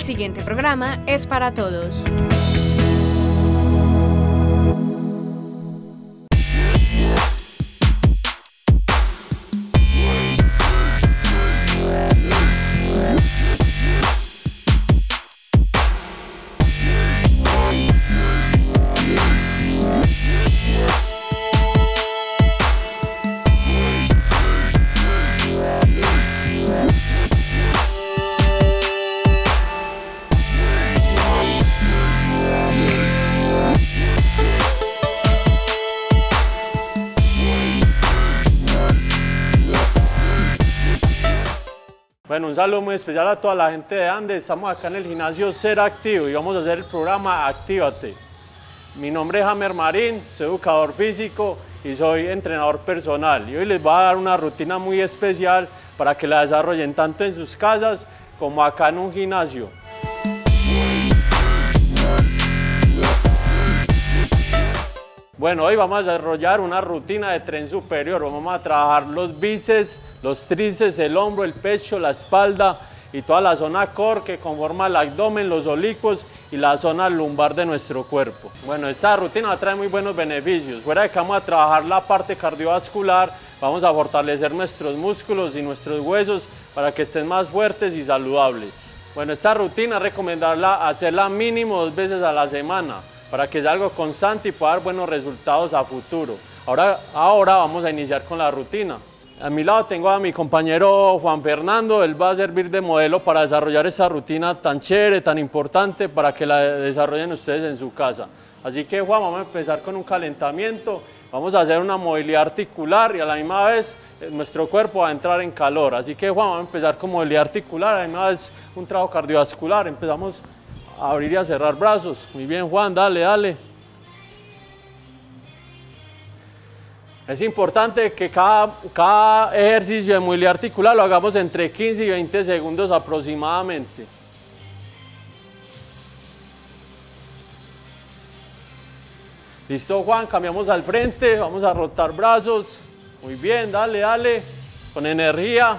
siguiente programa es para todos. Bueno, un saludo muy especial a toda la gente de Andes. Estamos acá en el gimnasio Ser Activo y vamos a hacer el programa Actívate. Mi nombre es Jamer Marín, soy educador físico y soy entrenador personal. Y hoy les voy a dar una rutina muy especial para que la desarrollen tanto en sus casas como acá en un gimnasio. Bueno, hoy vamos a desarrollar una rutina de tren superior. Vamos a trabajar los bíceps, los tríceps, el hombro, el pecho, la espalda y toda la zona core que conforma el abdomen, los oblicuos y la zona lumbar de nuestro cuerpo. Bueno, esta rutina trae muy buenos beneficios. Fuera de que vamos a trabajar la parte cardiovascular, vamos a fortalecer nuestros músculos y nuestros huesos para que estén más fuertes y saludables. Bueno, esta rutina recomendarla hacerla mínimo 2 veces a la semana, para que sea algo constante y pueda dar buenos resultados a futuro. Ahora vamos a iniciar con la rutina. A mi lado tengo a mi compañero Juan Fernando, él va a servir de modelo para desarrollar esta rutina tan chévere, tan importante, para que la desarrollen ustedes en su casa. Así que Juan, vamos a empezar con un calentamiento, vamos a hacer una movilidad articular y a la misma vez nuestro cuerpo va a entrar en calor. Así que Juan, vamos a empezar con movilidad articular, a la misma vez un trabajo cardiovascular. Empezamos a abrir y a cerrar brazos. Muy bien, Juan, dale, dale. Es importante que cada ejercicio de movilidad articular lo hagamos entre 15 y 20 segundos aproximadamente. Listo, Juan, cambiamos al frente, vamos a rotar brazos. Muy bien, dale, dale, con energía.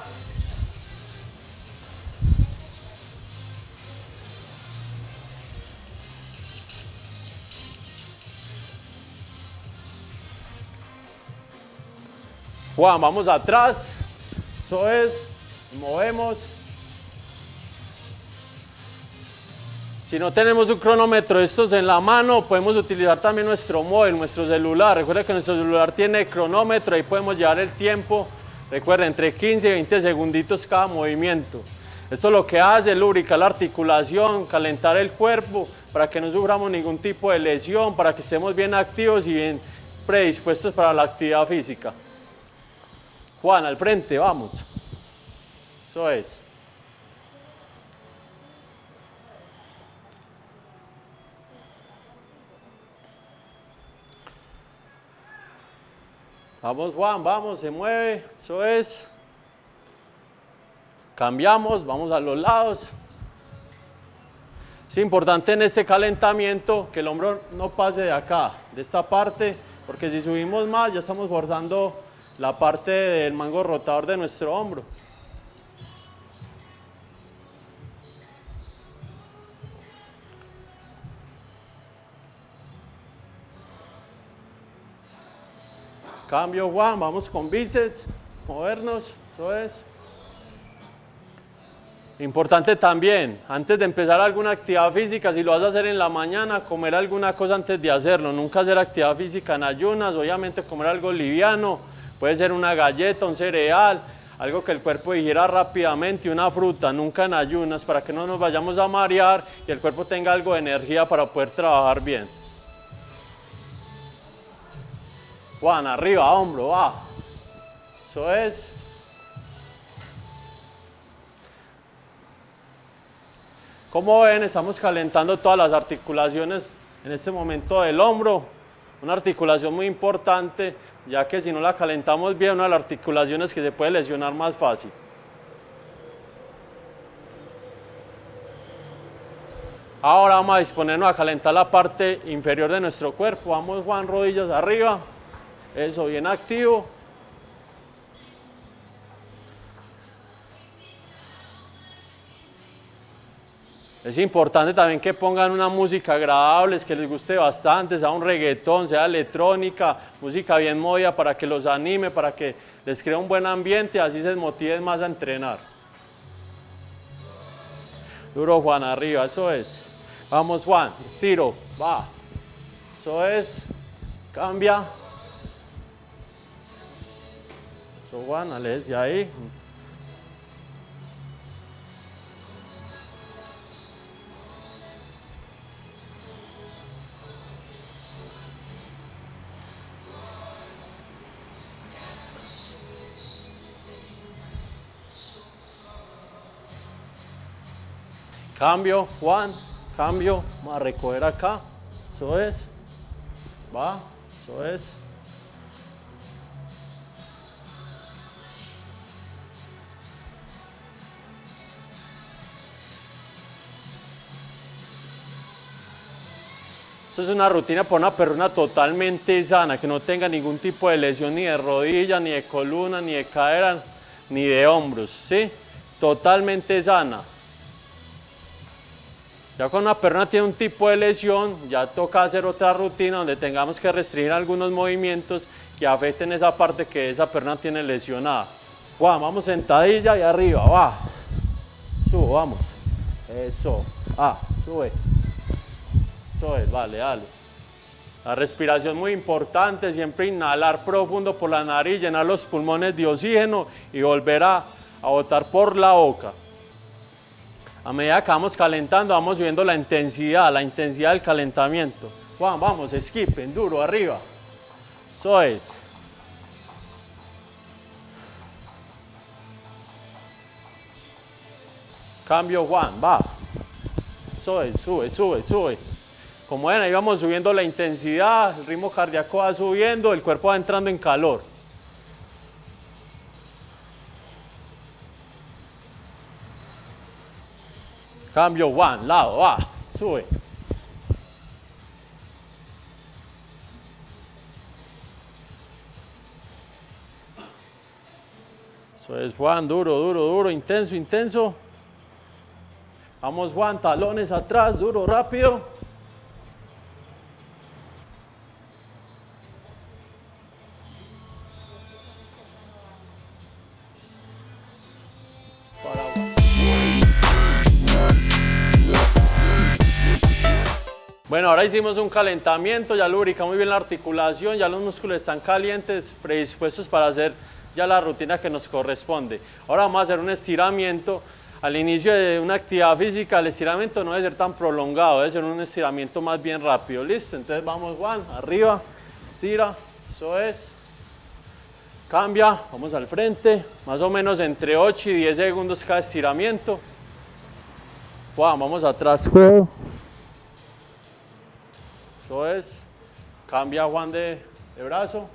Juan, vamos atrás, eso es, movemos. Si no tenemos un cronómetro de estos en la mano, podemos utilizar también nuestro móvil, nuestro celular. Recuerden que nuestro celular tiene cronómetro, ahí podemos llevar el tiempo. Recuerden, entre 15 y 20 segunditos cada movimiento. Esto lo que hace es lubricar la articulación, calentar el cuerpo, para que no suframos ningún tipo de lesión, para que estemos bien activos y bien predispuestos para la actividad física. Juan, al frente, vamos. Eso es. Vamos, Juan, vamos, se mueve. Eso es. Cambiamos, vamos a los lados. Es importante en este calentamiento que el hombro no pase de acá, de esta parte, porque si subimos más ya estamos forzando la parte del mango rotador de nuestro hombro. Cambio, Juan, vamos con bíceps, movernos, eso es. Importante también, antes de empezar alguna actividad física, si lo vas a hacer en la mañana, comer alguna cosa antes de hacerlo. Nunca hacer actividad física en ayunas, obviamente comer algo liviano. Puede ser una galleta, un cereal, algo que el cuerpo digiera rápidamente, una fruta, nunca en ayunas, para que no nos vayamos a marear y el cuerpo tenga algo de energía para poder trabajar bien. Juan, arriba, hombro, va. Eso es. Como ven, estamos calentando todas las articulaciones en este momento del hombro. Una articulación muy importante, ya que si no la calentamos bien, una de las articulaciones que se puede lesionar más fácil. Ahora vamos a disponernos a calentar la parte inferior de nuestro cuerpo. Vamos, Juan, rodillas arriba. Eso, bien activo. Es importante también que pongan una música agradable, que les guste bastante, sea un reggaetón, sea electrónica, música bien movida para que los anime, para que les cree un buen ambiente, así se motiven más a entrenar. Duro Juan, arriba, eso es. Vamos Juan, estiro, va. Eso es, cambia. Eso Juan, aleje ahí. Cambio, Juan, cambio, vamos a recoger acá, eso es, va, eso es. Esto es una rutina para una persona totalmente sana, que no tenga ningún tipo de lesión ni de rodilla, ni de columna, ni de cadera, ni de hombros, ¿sí? Totalmente sana. Ya cuando una persona tiene un tipo de lesión, ya toca hacer otra rutina donde tengamos que restringir algunos movimientos que afecten esa parte que esa persona tiene lesionada. Vamos sentadilla y arriba, va. Subo, vamos. Eso, sube. Eso es, vale, dale. La respiración muy importante, siempre inhalar profundo por la nariz, llenar los pulmones de oxígeno y volver a botar por la boca. A medida que vamos calentando, vamos subiendo la intensidad del calentamiento. Juan, vamos, skippen, duro, arriba. Eso es. Cambio, Juan, va. Eso es, sube, sube, sube. Como ven, ahí vamos subiendo la intensidad, el ritmo cardíaco va subiendo, el cuerpo va entrando en calor. Cambio, Juan, lado, va, sube. Eso es, Juan, duro, duro, duro, intenso, intenso. Vamos, Juan, talones atrás, duro, rápido. Bueno, ahora hicimos un calentamiento, ya lubricamos muy bien la articulación, ya los músculos están calientes, predispuestos para hacer ya la rutina que nos corresponde. Ahora vamos a hacer un estiramiento. Al inicio de una actividad física, el estiramiento no debe ser tan prolongado, debe ser un estiramiento más bien rápido. ¿Listo? Entonces vamos, Juan, arriba, estira, eso es. Cambia, vamos al frente, más o menos entre 8 y 10 segundos cada estiramiento. Juan, vamos atrás. Eso es, cambia Juan de brazo,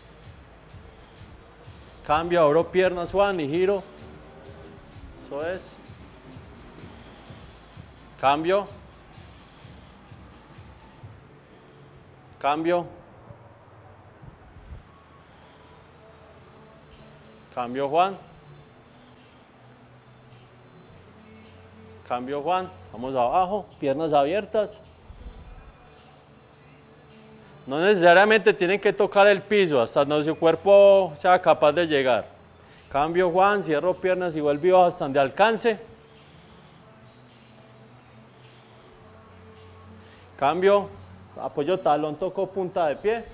cambia, abro piernas Juan y giro, eso es, cambio, cambio, cambio Juan, cambio Juan, vamos abajo, piernas abiertas. No necesariamente tienen que tocar el piso hasta donde su cuerpo sea capaz de llegar. Cambio Juan, cierro piernas y vuelvo hasta donde alcance. Cambio, apoyo talón, toco punta de pie.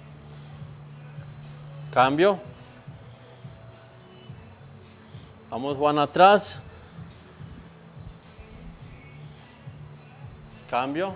Cambio. Vamos Juan atrás. Cambio.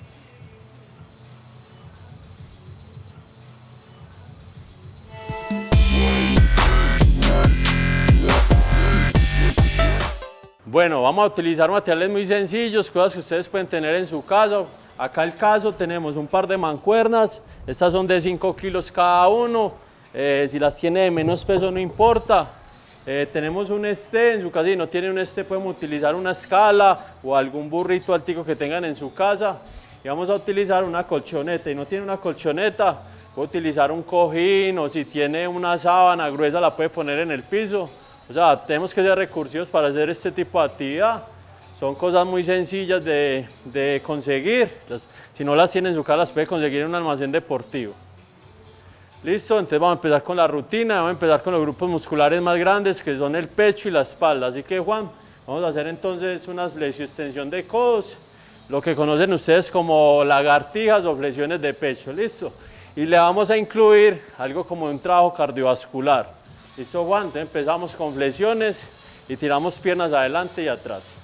Bueno, vamos a utilizar materiales muy sencillos, cosas que ustedes pueden tener en su casa. Acá el caso tenemos un par de mancuernas, estas son de 5 kilos cada uno, si las tiene de menos peso no importa. Tenemos un este, en su casa si no tiene un este podemos utilizar una escala o algún burrito altico que tengan en su casa. Y vamos a utilizar una colchoneta, y no tiene una colchoneta, puede utilizar un cojín o si tiene una sábana gruesa la puede poner en el piso. O sea, tenemos que ser recursivos para hacer este tipo de actividad. Son cosas muy sencillas de conseguir. Si no las tiene en su casa, las puede conseguir en un almacén deportivo. Listo, entonces vamos a empezar con la rutina. Vamos a empezar con los grupos musculares más grandes, que son el pecho y la espalda. Así que, Juan, vamos a hacer entonces una flexioextensión de codos, lo que conocen ustedes como lagartijas o flexiones de pecho. Listo. Y le vamos a incluir algo como un trabajo cardiovascular. Listo, Juan. Entonces empezamos con flexiones y tiramos piernas adelante y atrás.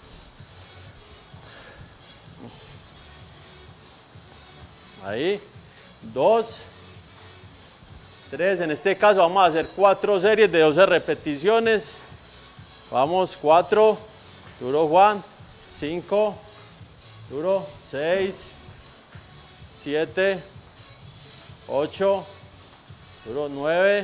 Ahí, 2, 3, en este caso vamos a hacer 4 series de 12 repeticiones. Vamos, 4, duro Juan, 5, duro, 6, 7, 8, duro 9,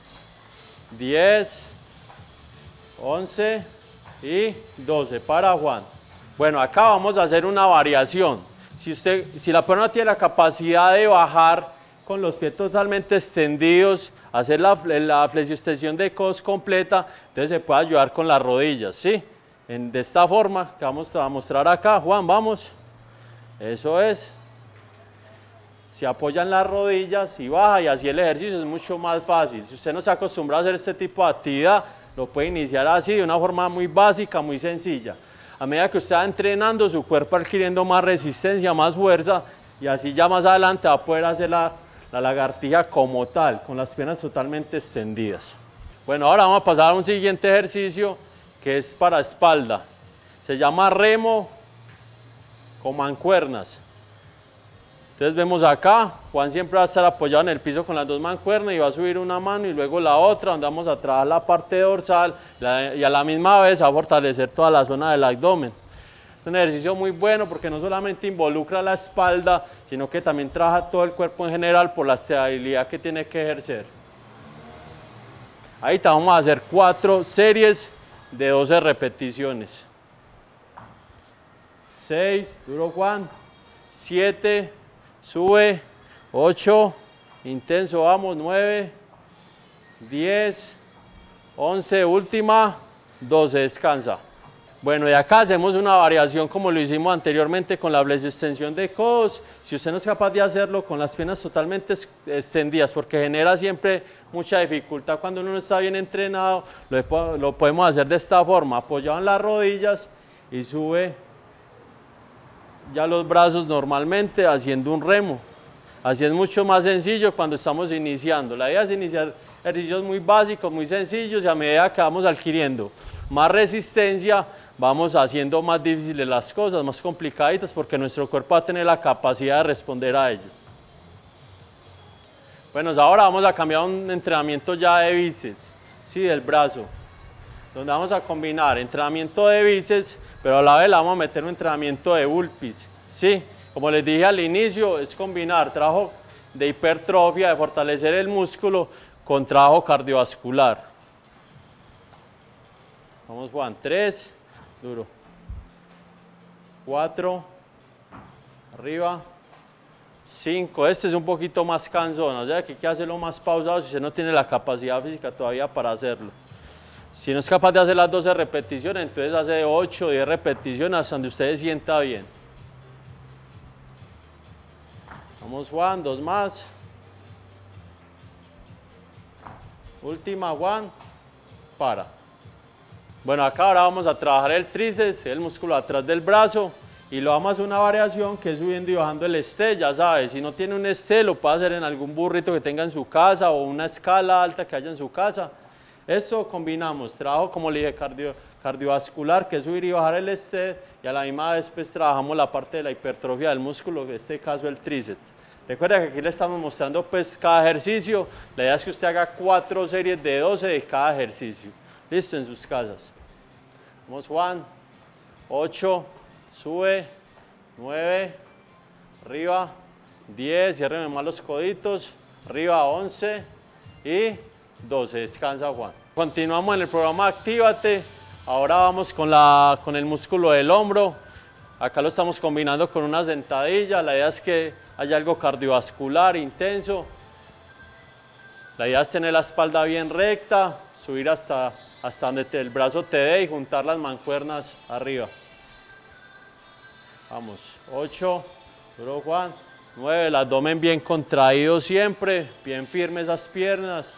10, 11 y 12 para Juan. Bueno, acá vamos a hacer una variación. Si la persona tiene la capacidad de bajar con los pies totalmente extendidos, hacer la flexioextensión de codos completa, entonces se puede ayudar con las rodillas, ¿sí? De esta forma que vamos a mostrar acá. Juan, vamos. Eso es. Se apoyan las rodillas y baja, y así el ejercicio es mucho más fácil. Si usted no se acostumbra a hacer este tipo de actividad, lo puede iniciar así, de una forma muy básica, muy sencilla. A medida que usted va entrenando, su cuerpo va adquiriendo más resistencia, más fuerza, y así ya más adelante va a poder hacer la lagartija como tal, con las piernas totalmente extendidas. Bueno, ahora vamos a pasar a un siguiente ejercicio que es para espalda. Se llama remo con mancuernas. Entonces vemos acá, Juan siempre va a estar apoyado en el piso con las dos mancuernas y va a subir una mano y luego la otra, donde vamos a trabajar la parte dorsal y a la misma vez a fortalecer toda la zona del abdomen. Es un ejercicio muy bueno porque no solamente involucra la espalda, sino que también trabaja todo el cuerpo en general por la estabilidad que tiene que ejercer. Ahí vamos a hacer 4 series de 12 repeticiones. 6, duro Juan, 7, sube, 8, intenso, vamos, 9, 10, 11, última, 12, descansa. Bueno, y acá hacemos una variación como lo hicimos anteriormente con la flexioextensión de codos. Si usted no es capaz de hacerlo con las piernas totalmente extendidas, porque genera siempre mucha dificultad cuando uno no está bien entrenado, lo podemos hacer de esta forma, apoyado en las rodillas y sube ya los brazos normalmente haciendo un remo. Así es mucho más sencillo cuando estamos iniciando. La idea es iniciar ejercicios muy básicos, muy sencillos, y a medida que vamos adquiriendo más resistencia, vamos haciendo más difíciles las cosas, más complicaditas, porque nuestro cuerpo va a tener la capacidad de responder a ello. Bueno, ahora vamos a cambiar a un entrenamiento ya de bíceps, sí, del brazo, donde vamos a combinar entrenamiento de bíceps, pero a la vez le vamos a meter un entrenamiento de burpees, ¿sí? Como les dije al inicio, es combinar trabajo de hipertrofia, de fortalecer el músculo, con trabajo cardiovascular. Vamos, Juan, 3, duro, 4, arriba, 5, este es un poquito más cansón, o sea que hay que hacerlo más pausado si usted no tiene la capacidad física todavía para hacerlo. Si no es capaz de hacer las 12 repeticiones, entonces hace 8 o 10 repeticiones hasta donde usted se sienta bien. Vamos, Juan, 2 más. Última, Juan, para. Bueno, acá ahora vamos a trabajar el tríceps, el músculo atrás del brazo, y lo vamos a hacer una variación que es subiendo y bajando el step, ya sabes. Si no tiene un step, lo puede hacer en algún burrito que tenga en su casa o una escala alta que haya en su casa. Esto combinamos trabajo, como le dije, cardiovascular, que es subir y bajar el step, y a la misma vez pues, trabajamos la parte de la hipertrofia del músculo, que en este caso el tríceps. Recuerda que aquí le estamos mostrando pues, cada ejercicio. La idea es que usted haga 4 series de 12 de cada ejercicio. Listo, en sus casas. Vamos, Juan. 8, sube, 9, arriba, 10, ciérreme más los coditos, arriba, 11 y 12, descansa, Juan. Continuamos en el programa Actívate. Ahora vamos con el músculo del hombro. Acá lo estamos combinando con una sentadilla. La idea es que haya algo cardiovascular intenso. La idea es tener la espalda bien recta, subir hasta donde el brazo te dé y juntar las mancuernas arriba. Vamos, 8, duro Juan, 9, el abdomen bien contraído siempre, bien firme esas piernas.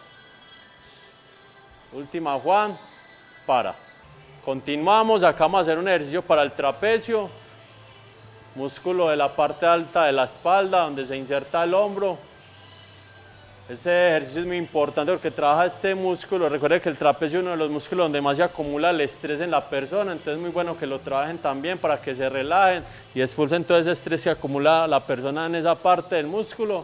Última Juan, para. Continuamos, acá vamos a hacer un ejercicio para el trapecio, músculo de la parte alta de la espalda donde se inserta el hombro. Este ejercicio es muy importante porque trabaja este músculo. Recuerden que el trapecio es uno de los músculos donde más se acumula el estrés en la persona, entonces es muy bueno que lo trabajen también para que se relajen y expulsen todo ese estrés que acumula la persona en esa parte del músculo.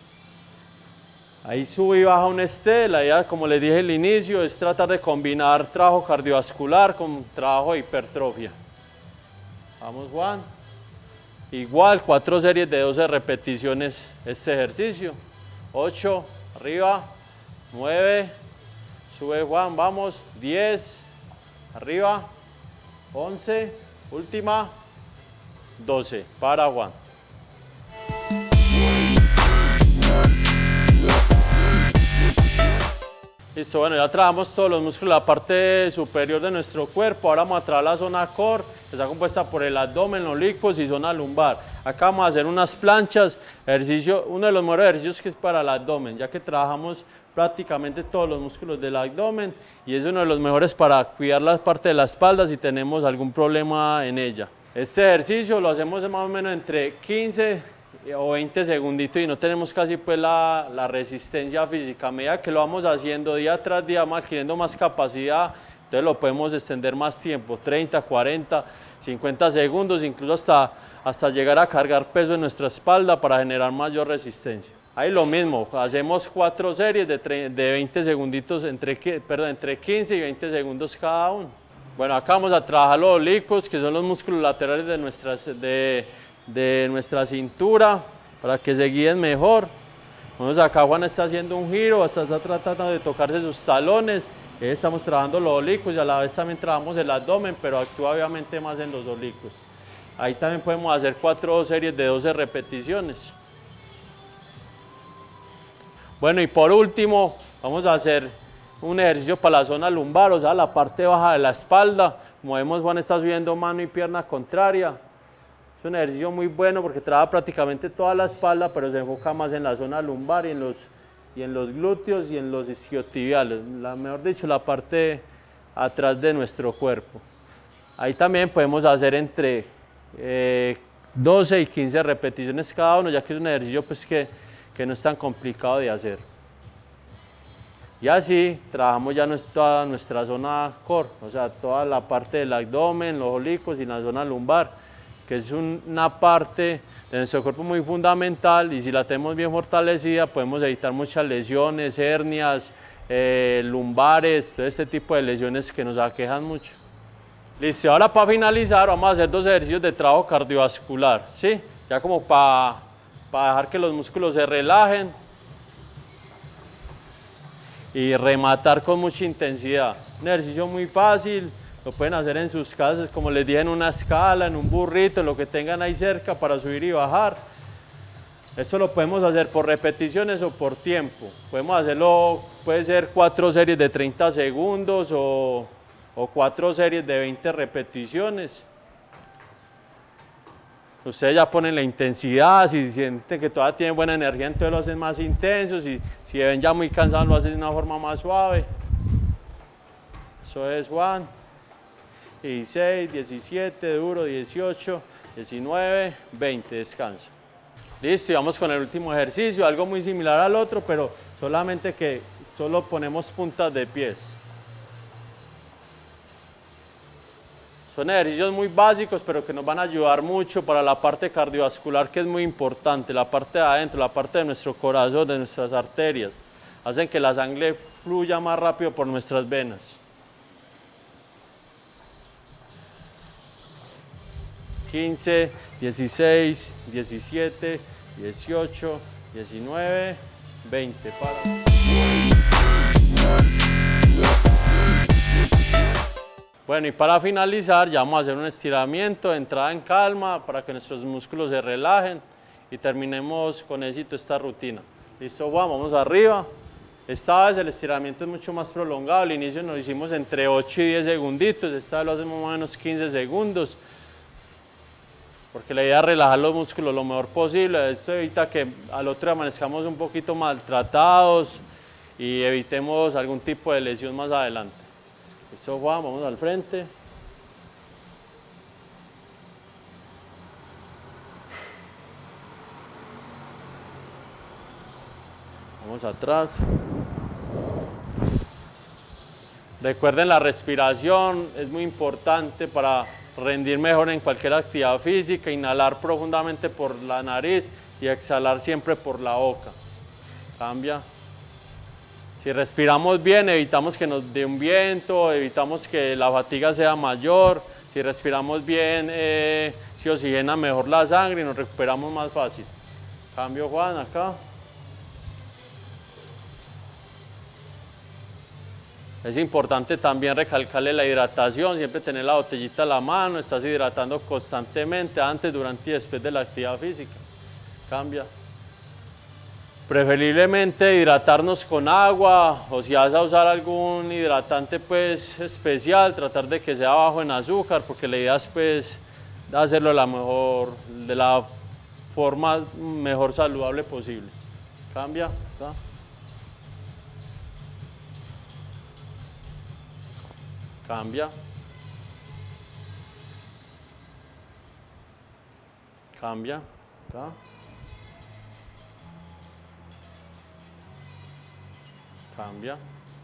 Ahí sube y baja un esté. La idea, como les dije al inicio, es tratar de combinar trabajo cardiovascular con trabajo de hipertrofia. Vamos, Juan. Igual, 4 series de 12 repeticiones este ejercicio. 8, arriba, 9, sube Juan, vamos, 10, arriba, 11, última, 12, para Juan. Listo, bueno, ya trabajamos todos los músculos de la parte superior de nuestro cuerpo. Ahora vamos a trabajar la zona core, que está compuesta por el abdomen, los oblicuos y zona lumbar. Acá vamos a hacer unas planchas, ejercicio, uno de los mejores ejercicios que es para el abdomen, ya que trabajamos prácticamente todos los músculos del abdomen y es uno de los mejores para cuidar la parte de la espalda si tenemos algún problema en ella. Este ejercicio lo hacemos más o menos entre 15 o 20 segunditos y no tenemos casi pues la resistencia física. A medida que lo vamos haciendo día tras día, vamos adquiriendo más capacidad, entonces lo podemos extender más tiempo, 30, 40, 50 segundos, incluso hasta llegar a cargar peso en nuestra espalda para generar mayor resistencia. Ahí lo mismo, hacemos 4 series de 20 segunditos, entre 15 y 20 segundos cada uno. Bueno, acá vamos a trabajar los oblicuos, que son los músculos laterales de nuestra cintura, para que se guíen mejor. Vamos acá, Juan está haciendo un giro, está tratando de tocarse sus talones. Estamos trabajando los oblicuos y a la vez también trabajamos el abdomen, pero actúa obviamente más en los oblicuos. Ahí también podemos hacer 4 series de 12 repeticiones. Bueno, y por último vamos a hacer un ejercicio para la zona lumbar, o sea, la parte baja de la espalda. Como vemos, Juan está subiendo mano y pierna contraria. Es un ejercicio muy bueno porque trabaja prácticamente toda la espalda, pero se enfoca más en la zona lumbar y en los glúteos y en los isquiotibiales, mejor dicho, la parte atrás de nuestro cuerpo. Ahí también podemos hacer entre 12 y 15 repeticiones cada uno, ya que es un ejercicio pues, que no es tan complicado de hacer. Y así trabajamos ya toda nuestra zona core, o sea, toda la parte del abdomen, los oblicuos y la zona lumbar, que es una parte de nuestro cuerpo muy fundamental y si la tenemos bien fortalecida podemos evitar muchas lesiones, hernias, lumbares, todo este tipo de lesiones que nos aquejan mucho. Listo, ahora para finalizar vamos a hacer 2 ejercicios de trabajo cardiovascular, ¿sí? Ya como para dejar que los músculos se relajen y rematar con mucha intensidad. Un ejercicio muy fácil, lo pueden hacer en sus casas, como les dije, en una escala, en un burrito, lo que tengan ahí cerca para subir y bajar. Esto lo podemos hacer por repeticiones o por tiempo. Podemos hacerlo, puede ser 4 series de 30 segundos o 4 series de 20 repeticiones. Ustedes ya ponen la intensidad, si sienten que todavía tienen buena energía, entonces lo hacen más intenso, si ven ya muy cansados, lo hacen de una forma más suave. Eso es Juan. 16, 17, duro, 18, 19, 20, descansa. Listo, y vamos con el último ejercicio, algo muy similar al otro, pero solamente que solo ponemos puntas de pies. Son ejercicios muy básicos, pero que nos van a ayudar mucho para la parte cardiovascular, que es muy importante, la parte de adentro, la parte de nuestro corazón, de nuestras arterias. Hacen que la sangre fluya más rápido por nuestras venas. 15, 16, 17, 18, 19, 20. Para. Bueno, y para finalizar ya vamos a hacer un estiramiento, entrada en calma para que nuestros músculos se relajen y terminemos con éxito esta rutina. Listo, Juan, vamos arriba. Esta vez el estiramiento es mucho más prolongado, al inicio nos hicimos entre 8 y 10 segunditos, esta vez lo hacemos más o menos 15 segundos. porque la idea es relajar los músculos lo mejor posible. Esto evita que al otro día amanezcamos un poquito maltratados y evitemos algún tipo de lesión más adelante. Listo, Juan, vamos al frente. Vamos atrás. Recuerden, la respiración es muy importante para rendir mejor en cualquier actividad física. Inhalar profundamente por la nariz y exhalar siempre por la boca. Cambia. Si respiramos bien, evitamos que nos dé un viento, evitamos que la fatiga sea mayor. Si respiramos bien, se oxigena mejor la sangre y nos recuperamos más fácil. Cambio, Juan, acá. Es importante también recalcarle la hidratación, siempre tener la botellita a la mano, estás hidratando constantemente antes, durante y después de la actividad física. Cambia. Preferiblemente hidratarnos con agua, o si vas a usar algún hidratante pues especial, tratar de que sea bajo en azúcar, porque la idea es pues hacerlo de la forma mejor saludable posible. Cambia. ¿Está? Cambia. Cambia. Acá. Cambia.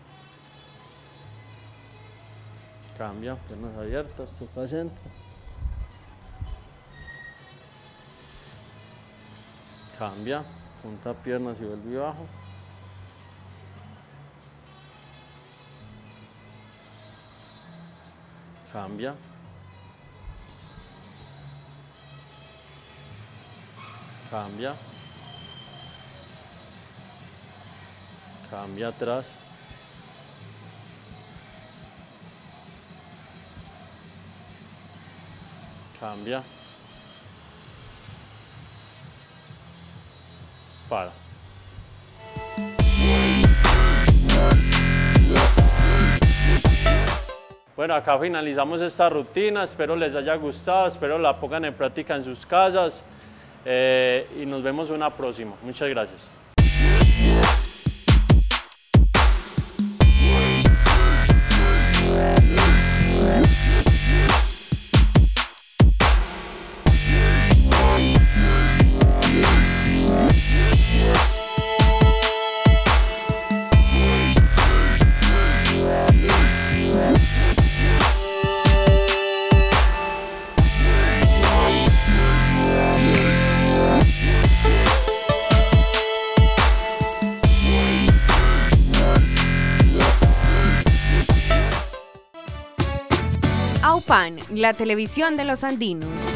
Cambia. Piernas abiertas, toca centro. Cambia. Punta piernas y vuelve abajo. Cambia. Cambia. Cambia atrás. Cambia. Para. Bueno, acá finalizamos esta rutina, espero les haya gustado, espero la pongan en práctica en sus casas y nos vemos en una próxima. Muchas gracias. AUPAN, la televisión de los andinos.